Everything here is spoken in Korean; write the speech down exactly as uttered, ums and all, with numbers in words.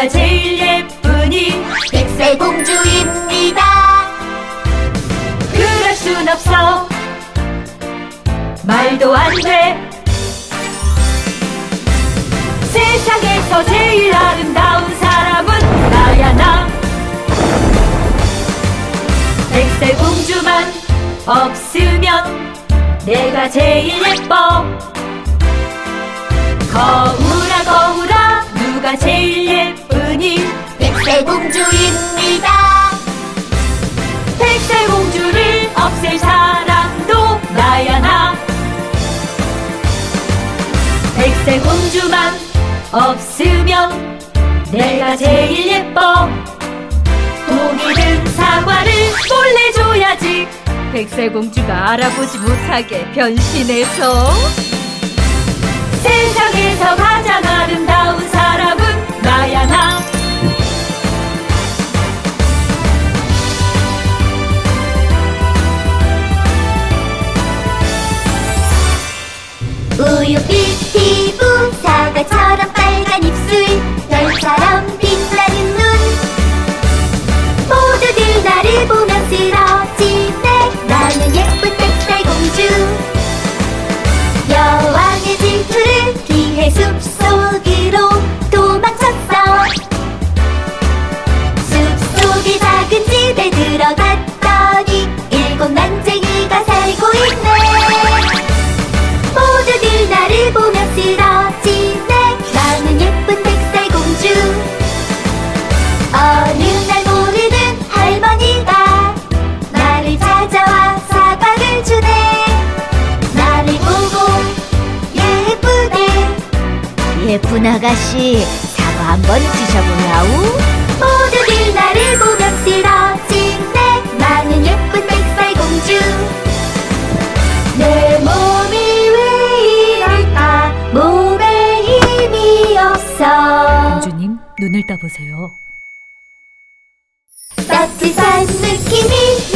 내가 제일 예쁘니 백설공주입니다. 그럴 순 없어. 말도 안 돼. 세상에서 제일 아름다운 사람은 나야 나. 백설공주만 없으면 내가 제일 예뻐. 거울아 거울아 누가 제일 예쁘니 백설공주입니다. 백설공주를 없앨 사람도 나야 나. 백설공주만 없으면 내가 제일 예뻐. 독이 든 사과를 몰래 줘야지. 백설공주가 알아보지 못하게 변신해서. 세상에서 가장 아름다운 사람은 나야 나. 우유빛 피부, 사과처럼 빨간 입술, 별처럼 빛나는 눈. 모두들 나를 보면 쓰러지네. 나는 예쁜 백설공주. 여왕의 질투를 피해 숲속으로 도망쳤어. 숲속의 작은 집에 들어갔더니 일곱 난쟁이가 살고 있네. 모두들 나를 보며 쓰러지네. 나는 예쁜 백설공주. 어느 날 모르는 할머니가 나를 찾아와 사과를 주네. 나를 보고 예쁘대. 예쁜 아가씨, 사과 한번 드셔보냐우? 모두들 나를 보며 쓰러지네. 나는 예쁜 백설공주. 내 몸이 왜 이럴까? 몸에 힘이 없어. 공주님, 눈을 떠보세요. 따뜻한 느낌이